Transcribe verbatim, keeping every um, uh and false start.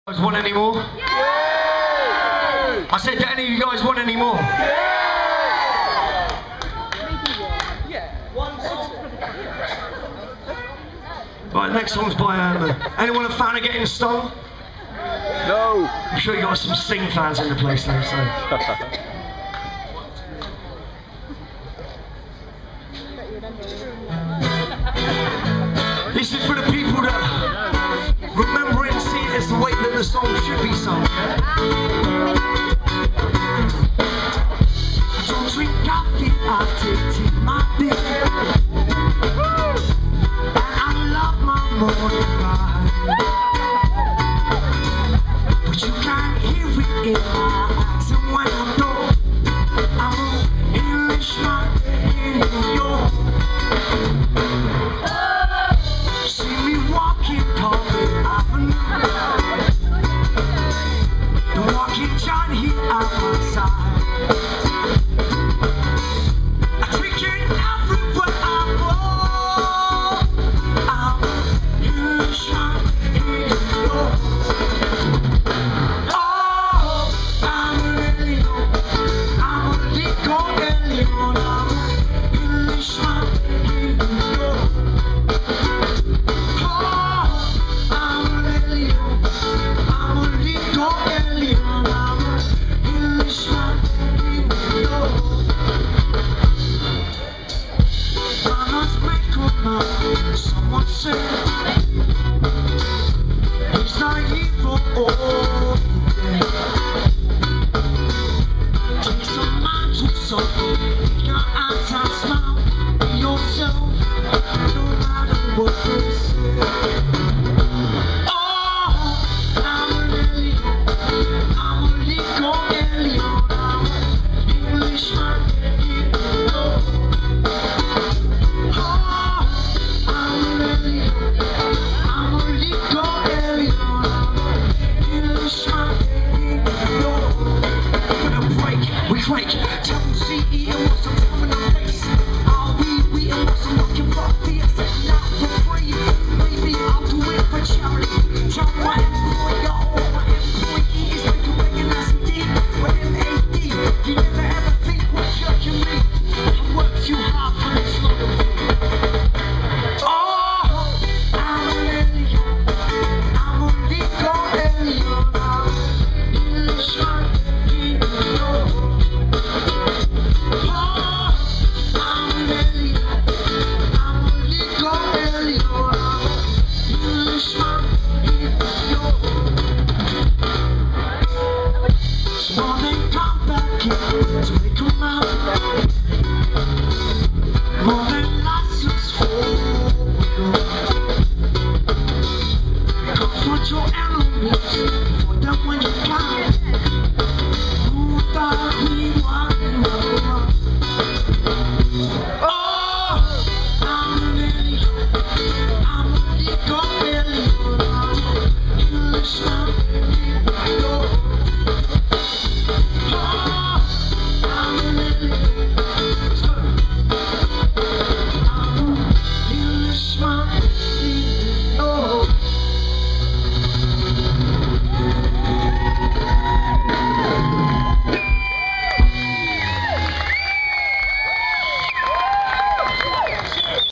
You guys want any more? Yeah! I said, do any of you guys want any more? Yeah! One song. Right, next song's by um, anyone a fan of Getting Stung? No! I'm sure you got some Sting fans in the place though, so. This is for the people that remember it and see it as the way that the song should be sung. I don't drink coffee, I take tea, my dear. And I love my morning ride. But you can't hear it in my eyes. And when I know I'm an Englishman in New York, see me walking Public Avenue, the walking John here at my side. I drink it everywhere I go. I'm an Englishman in New York.